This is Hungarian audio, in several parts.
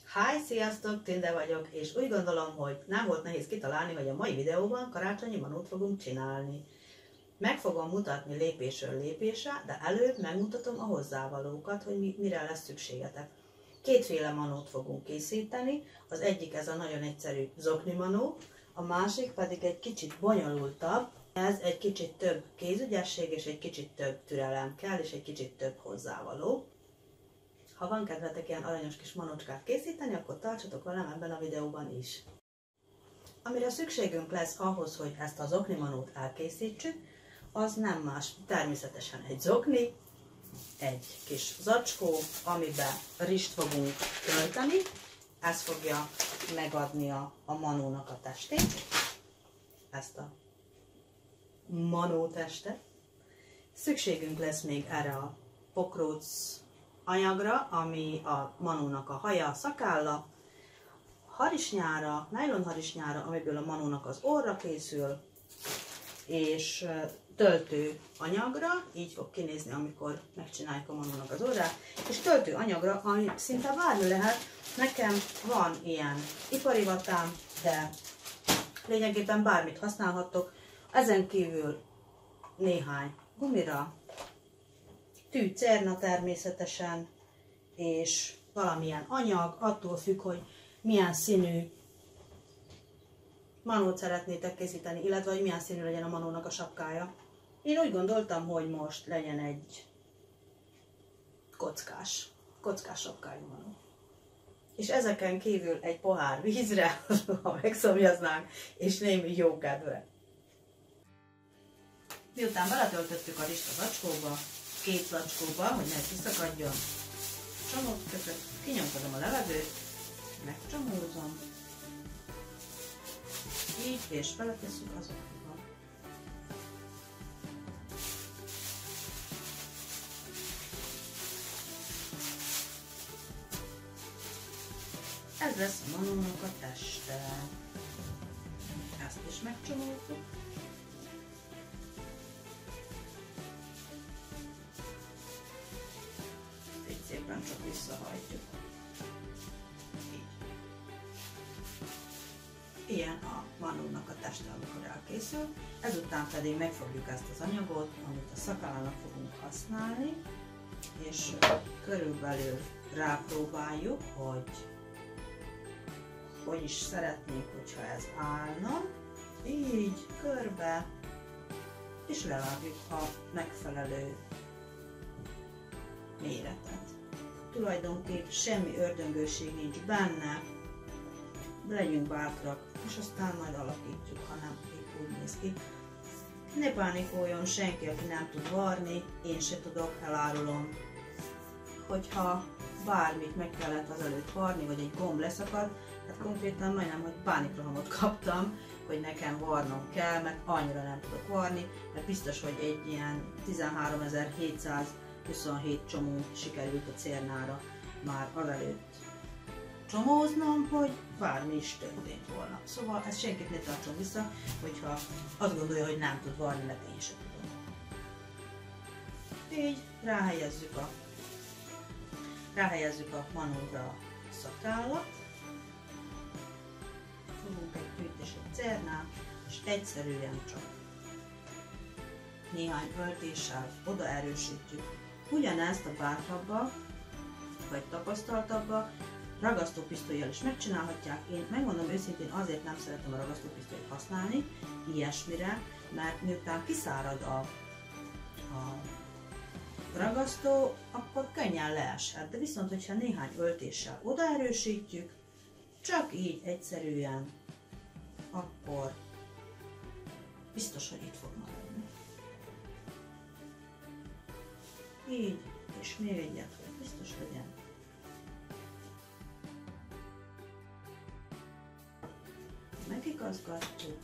Hi, sziasztok! Tünde vagyok, és úgy gondolom, hogy nem volt nehéz kitalálni, hogy a mai videóban karácsonyi manót fogunk csinálni. Meg fogom mutatni lépésről lépésre, de előbb megmutatom a hozzávalókat, hogy mire lesz szükségetek. Kétféle manót fogunk készíteni, az egyik ez a nagyon egyszerű zokni manó, a másik pedig egy kicsit bonyolultabb, ez egy kicsit több kézügyesség és egy kicsit több türelem kell, és egy kicsit több hozzávaló. Ha van kedvetek ilyen aranyos kis manócskát készíteni, akkor tartsatok velem ebben a videóban is. Amire szükségünk lesz ahhoz, hogy ezt a zokni manót elkészítsük, az nem más, természetesen egy zokni, egy kis zacskó, amiben rist fogunk tölteni, ez fogja megadni a manónak a testét, ezt a manótestet. Szükségünk lesz még erre a pokróc anyagra, ami a manónak a haja, szakálla, harisnyára, nylon harisnyára, amiből a manónak az orra készül, és töltő anyagra, így fog kinézni, amikor megcsináljuk a manónak az orrát, és töltő anyagra, ami szinte bármi lehet. Nekem van ilyen ipari vatám, de lényegében bármit használhattok. Ezen kívül néhány gumira, tűcerna természetesen, és valamilyen anyag, attól függ, hogy milyen színű manót szeretnétek készíteni, illetve hogy milyen színű legyen a manónak a sapkája. Én úgy gondoltam, hogy most legyen egy kockás sapkájú manó. És ezeken kívül egy pohár vízre, ha megszomjaznánk, és némi jó kedve. Miután beletöltöttük a rist a zacskóba, két zacskóba, hogy ne kiszakadjon, csomót kötök, kinyomkodom a levegőt, megcsomózom, így, és beletesszük az okba. Ez lesz a manónak a teste. Ezt is megcsomózzuk. Így szépen csak visszahajtjuk. Így. Ilyen a manónak a teste, amikor elkészül. Ezután pedig megfogjuk ezt az anyagot, amit a szakállának fogunk használni, és körülbelül rápróbáljuk, hogy is szeretnénk, hogyha ez állna. Így, körbe, és levágjuk a megfelelő méretet. Tulajdonképpen semmi ördöngőség nincs benne, legyünk bátrak, és aztán majd alakítjuk, hanem épp úgy néz ki. Ne pánikoljon senki, aki nem tud varni, én se tudok, elárulom. Hogyha bármit meg kellett azelőtt varni, vagy egy gomb leszakad, hát konkrétan majdnem, hogy pánikrohamot kaptam, hogy nekem varnom kell, mert annyira nem tudok varni, mert biztos, hogy egy ilyen 13.727 csomó sikerült a cérnára már azelőtt csomóznom, hogy bármi is történt volna. Szóval ezt senkit ne tartson vissza, hogyha azt gondolja, hogy nem tud varni, mert én sem tudom. Így ráhelyezzük a manóra a szakállat, fogunk egy fűt és egy cernát, és egyszerűen csak néhány öltéssel odaerősítjük. Ugyanezt a bátrabba, vagy tapasztaltabba ragasztópisztollyal is megcsinálhatják. Én megmondom őszintén, azért nem szeretem a ragasztópisztolyt használni ilyesmire, mert miután kiszárad a ragasztó, akkor könnyen leeshet. De viszont, hogyha néhány öltéssel odaerősítjük, csak így egyszerűen, akkor biztos, hogy itt fog maradni. Így, és még egyet, hogy biztos legyen. Megigazgatjuk.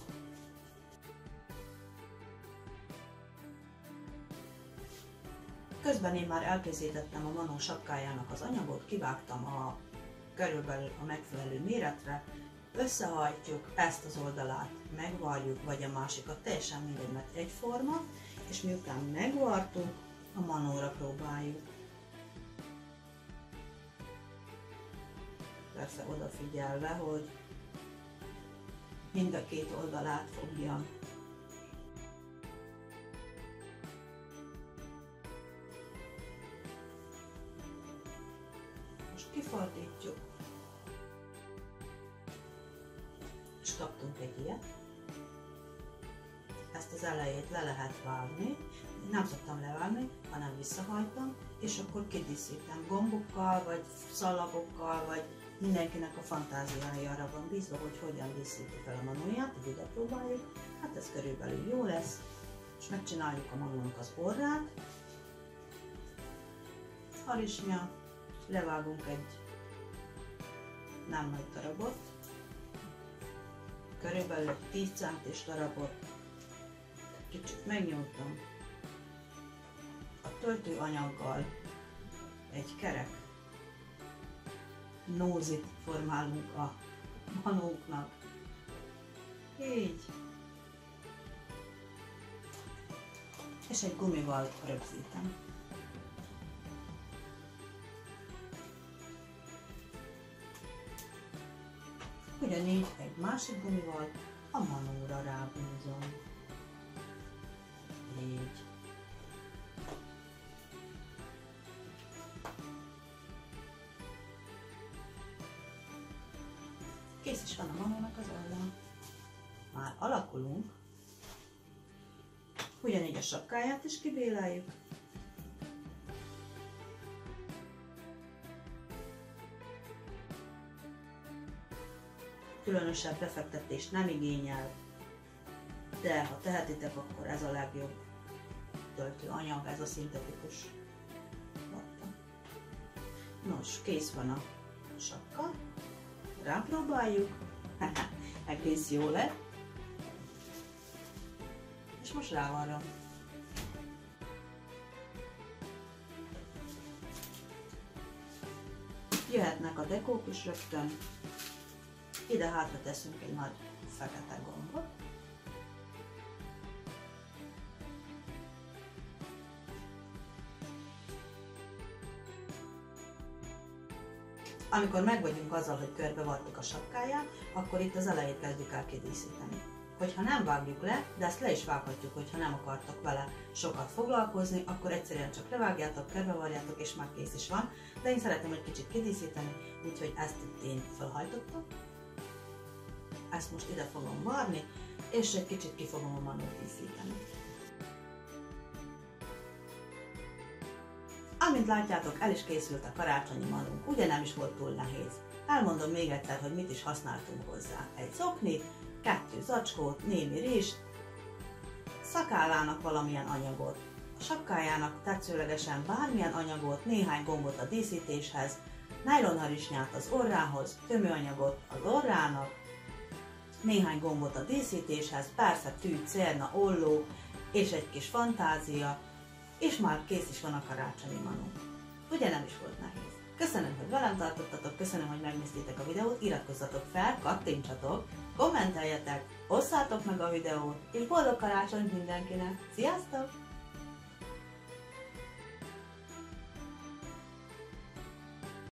Közben én már elkészítettem a manó sapkájának az anyagot, kivágtam körülbelül a megfelelő méretre, összehajtjuk, ezt az oldalát megvarjuk, vagy a másikat, teljesen mindegy, mert egyforma, és miután megvartuk, a manóra próbáljuk. persze odafigyelve, hogy mind a két oldalát fogjam. Most kifordítjuk, és kaptunk egy ilyet. Ezt az elejét le lehet vágni, nem szoktam levágni, hanem visszahajtom, és akkor kidíszítem gombokkal, vagy szalagokkal, vagy mindenkinek a fantáziája arra van bízva, hogy hogyan díszíti fel a manóját, így ide próbáljuk. Hát ez körülbelül jó lesz, és megcsináljuk a manónak az orrát. Harisnya, levágunk egy nem nagy darabot, körülbelül 10 centis darabot, kicsit megnyújtom. A töltőanyaggal egy kerek nózit formálunk a manóknak. Így. És egy gumival rögzítem. Ugyanígy egy másik gumival a manóra rábúzom. Így. Kész is van a manónak az oldala. Már alakulunk. Ugyanígy a sapkáját is kibéleljük. Különösebb befektetést nem igényel, de ha tehetitek, akkor ez a legjobb töltőanyag, ez a szintetikus vatta. Nos, kész van a sapka, rápróbáljuk, egész jó lett, és most rávarrom. Jöhetnek a dekók is rögtön. Ide hátra teszünk egy nagy fekete gombot. Amikor meg vagyunk azzal, hogy körbevartuk a sapkáját, akkor itt az elejét kezdjük el kidíszíteni. Hogyha nem vágjuk le, de ezt le is vághatjuk, hogyha nem akartok vele sokat foglalkozni, akkor egyszerűen csak levágjátok, körbevarjátok, és már kész is van. De én szeretném egy kicsit kidíszíteni, úgyhogy ezt itt én felhajtottam. Ezt most ide fogom varni, és egy kicsit ki fogom a manót díszíteni. Amint látjátok, el is készült a karácsonyi manónk, ugye nem is volt túl nehéz. Elmondom még egyszer, hogy mit is használtunk hozzá. Egy zoknit, 2 zacskót, némi rizst, szakállának valamilyen anyagot, a sapkájának tetszőlegesen bármilyen anyagot, néhány gombot a díszítéshez, nájlonharisnyát az orrához, tömőanyagot az orrának, néhány gombot a díszítéshez, persze tű, cérna, olló és egy kis fantázia, és már kész is van a karácsonyi manó. Ugye nem is volt nehéz. Köszönöm, hogy velem tartottatok, köszönöm, hogy megnéztétek a videót, iratkozzatok fel, kattintsatok, kommenteljetek, osszátok meg a videót, és boldog karácsonyt mindenkinek! Sziasztok!